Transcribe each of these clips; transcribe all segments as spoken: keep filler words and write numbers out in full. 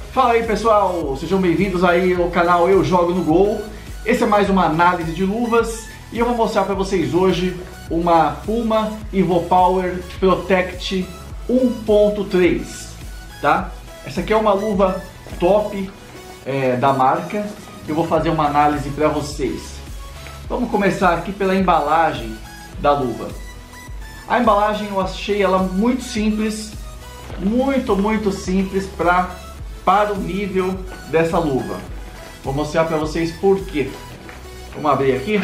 Fala aí pessoal, sejam bem-vindos aí ao canal Eu Jogo no Gol. Esse é mais uma análise de luvas e eu vou mostrar para vocês hoje uma Puma EvoPower Protect um ponto três, tá? Essa aqui é uma luva top é, da marca. Eu vou fazer uma análise para vocês. Vamos começar aqui pela embalagem da luva. A embalagem eu achei ela muito simples, muito, muito simples pra, para o nível dessa luva. Vou mostrar para vocês por quê. Vamos abrir aqui.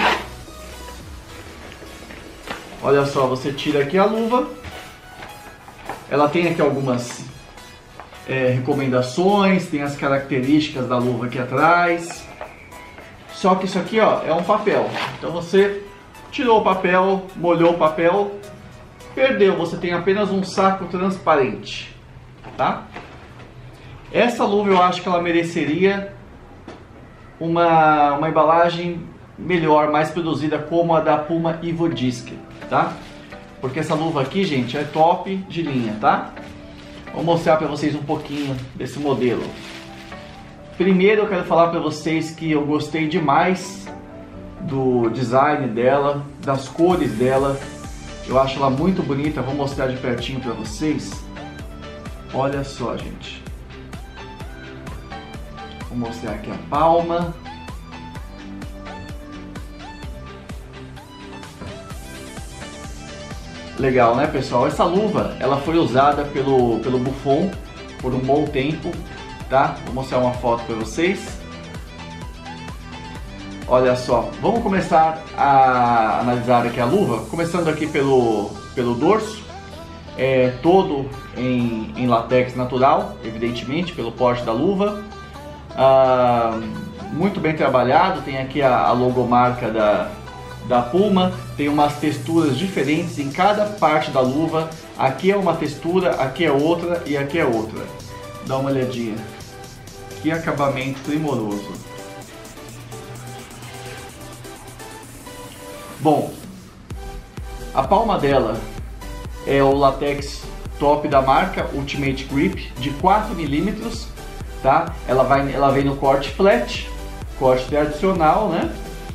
Olha só, você tira aqui a luva. Ela tem aqui algumas é, recomendações, tem as características da luva aqui atrás. Só que isso aqui, ó, é um papel. Então você tirou o papel, molhou o papel, perdeu. Você tem apenas um saco transparente, tá? Essa luva eu acho que ela mereceria uma, uma embalagem melhor, mais produzida, como a da Puma EvoDisc, tá? Porque essa luva aqui, gente, é top de linha, tá? Vou mostrar para vocês um pouquinho desse modelo. Primeiro eu quero falar para vocês que eu gostei demais do design dela, das cores dela. Eu acho ela muito bonita, vou mostrar de pertinho para vocês. Olha só, gente. Vou mostrar aqui a palma. Legal, né, pessoal? Essa luva, ela foi usada pelo, pelo Buffon por um bom tempo, tá? Vou mostrar uma foto para vocês. Olha só, vamos começar a analisar aqui a luva, começando aqui pelo, pelo dorso, é todo em, em látex natural, evidentemente, pelo porte da luva, ah, muito bem trabalhado, tem aqui a, a logomarca da, da Puma, tem umas texturas diferentes em cada parte da luva, aqui é uma textura, aqui é outra e aqui é outra, dá uma olhadinha, que acabamento primoroso. Bom, a palma dela é o látex top da marca, Ultimate Grip, de quatro milímetros, tá? Ela, vai, ela vem no corte flat, corte tradicional, né?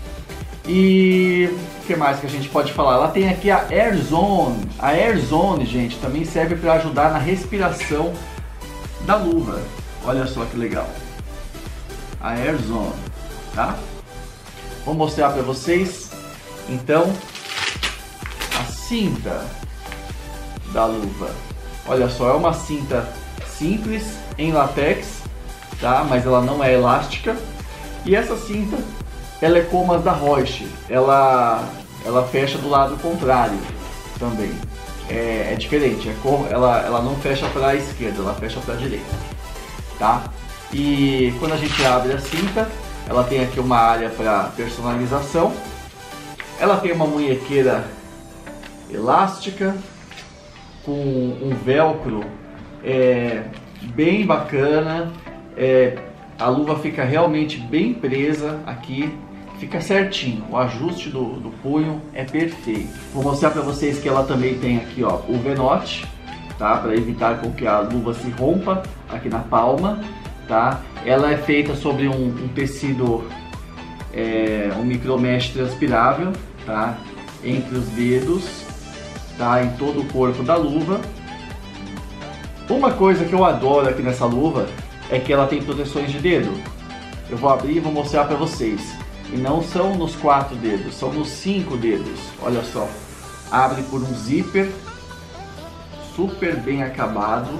E o que mais que a gente pode falar? Ela tem aqui a Air Zone. A Air Zone, gente, também serve para ajudar na respiração da luva. Olha só que legal. A Air Zone, tá? Vou mostrar para vocês. Então, a cinta da luva, olha só, é uma cinta simples em látex, tá? Mas ela não é elástica. E essa cinta, ela é como as da Reusch, ela, ela fecha do lado contrário também. É, é diferente, é como, ela, ela não fecha para a esquerda, ela fecha para a direita, tá? E quando a gente abre a cinta, ela tem aqui uma área para personalização. Ela tem uma munhequeira elástica com um velcro é, bem bacana. É, a luva fica realmente bem presa aqui, fica certinho. O ajuste do, do punho é perfeito. Vou mostrar para vocês que ela também tem aqui, ó, o V-Notch, tá? Para evitar com que a luva se rompa aqui na palma, tá? Ela é feita sobre um, um tecido, é, um micromesh transpirável, tá? Entre os dedos, tá? Em todo o corpo da luva. Uma coisa que eu adoro aqui nessa luva é que ela tem proteções de dedo. Eu vou abrir e vou mostrar para vocês. E não são nos quatro dedos, são nos cinco dedos. Olha só, abre por um zíper, super bem acabado.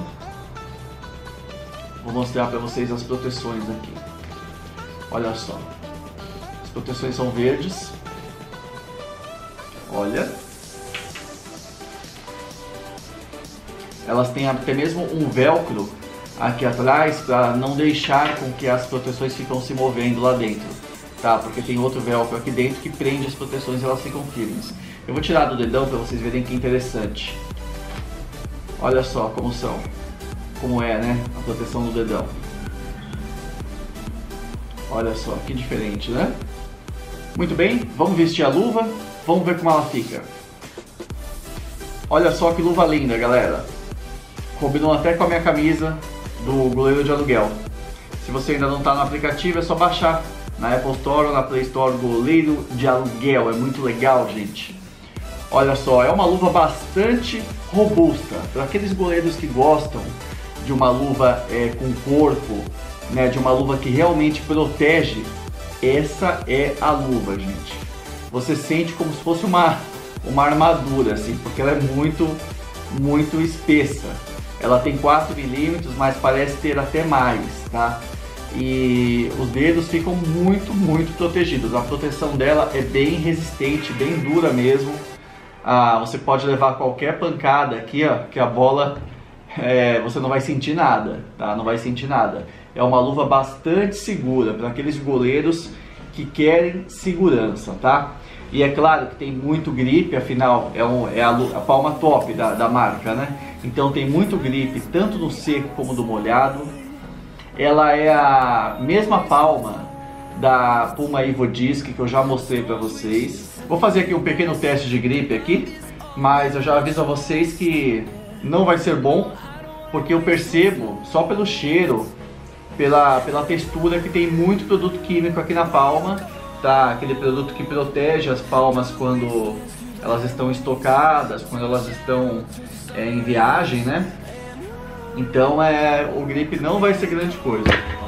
Vou mostrar para vocês as proteções aqui. Olha só, as proteções são verdes. Olha, elas têm até mesmo um velcro aqui atrás para não deixar com que as proteções ficam se movendo lá dentro, tá? Porque tem outro velcro aqui dentro que prende as proteções e elas ficam firmes. Eu vou tirar do dedão para vocês verem que interessante. Olha só como são, como é, né, a proteção do dedão. Olha só que diferente, né? Muito bem, vamos vestir a luva. Vamos ver como ela fica. Olha só que luva linda, galera. Combinou até com a minha camisa do goleiro de aluguel. Se você ainda não está no aplicativo, é só baixar na Apple Store ou na Play Store. Goleiro de aluguel, é muito legal, gente. Olha só, é uma luva bastante robusta. Para aqueles goleiros que gostam de uma luva é, com corpo, né, de uma luva que realmente protege, essa é a luva, gente. Você sente como se fosse uma, uma armadura, assim, porque ela é muito, muito espessa. Ela tem quatro milímetros, mas parece ter até mais, tá? E os dedos ficam muito, muito protegidos. A proteção dela é bem resistente, bem dura mesmo. Ah, você pode levar qualquer pancada aqui, ó, que a bola é, você não vai sentir nada, tá? Não vai sentir nada. É uma luva bastante segura para aqueles goleiros que querem segurança, tá? E é claro que tem muito gripe, afinal é, um, é a, a palma top da, da marca, né? Então tem muito gripe, tanto no seco como no molhado. Ela é a mesma palma da Puma Ivodisk que eu já mostrei para vocês. Vou fazer aqui um pequeno teste de gripe aqui, mas eu já aviso a vocês que não vai ser bom, porque eu percebo só pelo cheiro, pela, pela textura, que tem muito produto químico aqui na palma, tá? Aquele produto que protege as palmas quando elas estão estocadas, quando elas estão é, em viagem, né? Então é, o gripe não vai ser grande coisa.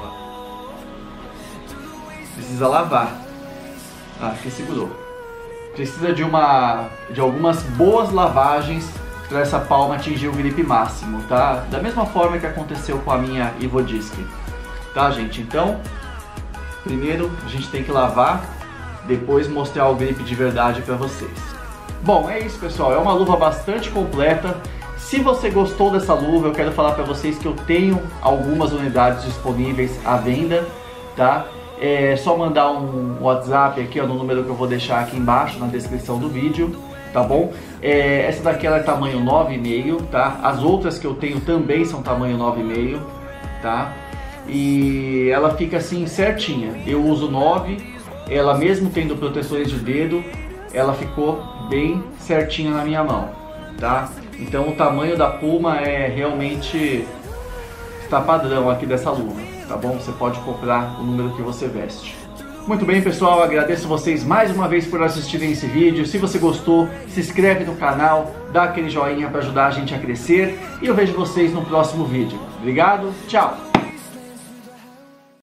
Precisa lavar. Ah, aqui segurou. Precisa de, uma, de algumas boas lavagens para essa palma atingir o gripe máximo, tá? Da mesma forma que aconteceu com a minha Ivodisk. Tá, gente? Então, primeiro a gente tem que lavar, depois mostrar o grip de verdade para vocês. Bom, é isso, pessoal. É uma luva bastante completa. Se você gostou dessa luva, eu quero falar para vocês que eu tenho algumas unidades disponíveis à venda, tá? É só mandar um WhatsApp aqui, ó, no número que eu vou deixar aqui embaixo na descrição do vídeo, tá bom? É, essa daqui ela é tamanho nove e meio, tá? As outras que eu tenho também são tamanho nove e meio, tá? E ela fica assim certinha. Eu uso nove, ela mesmo tendo protetores de dedo, ela ficou bem certinha na minha mão, tá? Então o tamanho da Puma é realmente está padrão aqui dessa luva, tá bom? Você pode comprar o número que você veste. Muito bem, pessoal, agradeço vocês mais uma vez por assistirem esse vídeo. Se você gostou, se inscreve no canal, dá aquele joinha para ajudar a gente a crescer e eu vejo vocês no próximo vídeo. Obrigado, tchau!